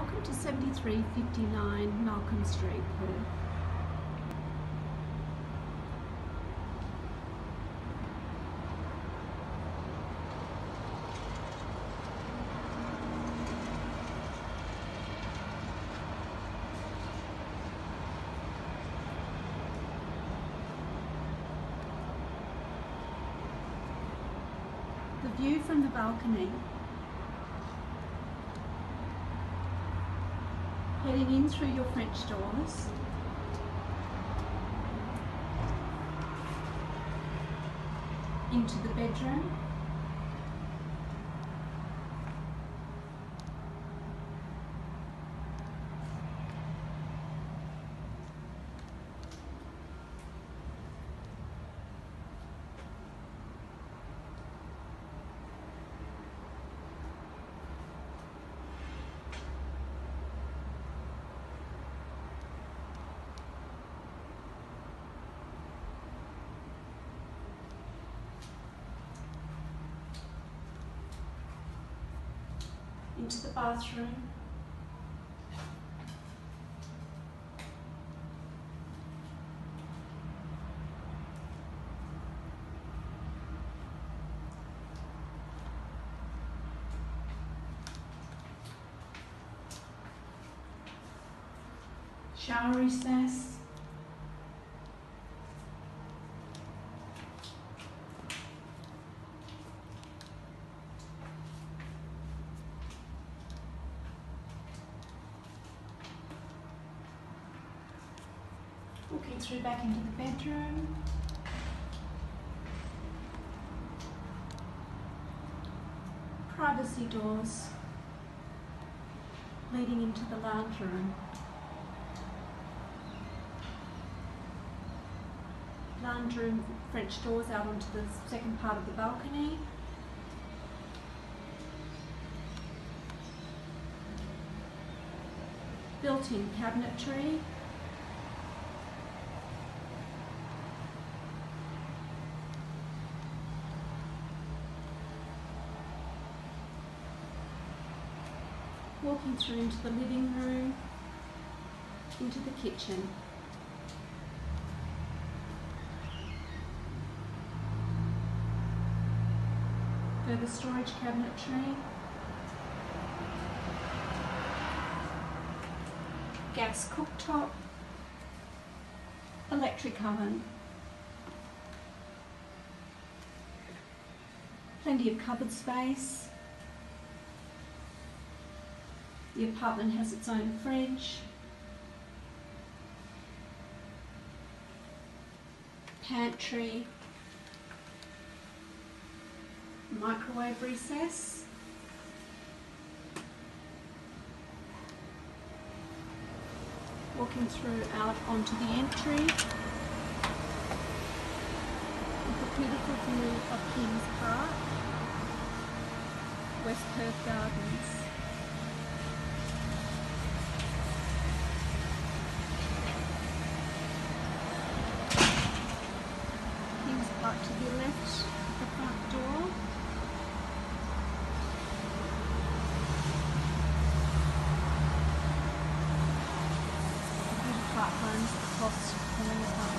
Welcome to 7359 Malcom Street, Perth. The view from the balcony, heading in through your French doors, into the bedroom, into the bathroom, shower recess, walking through back into the bedroom, privacy doors leading into the lounge room, lounge room French doors out onto the second part of the balcony, built-in cabinetry, walking through into the living room, into the kitchen, further storage cabinetry, gas cooktop, electric oven, plenty of cupboard space. The apartment has its own fridge, pantry, microwave recess, walking through out onto the entry with a beautiful view of Kings Park, West Perth Gardens. To the left of the front door, the beautiful park runs across the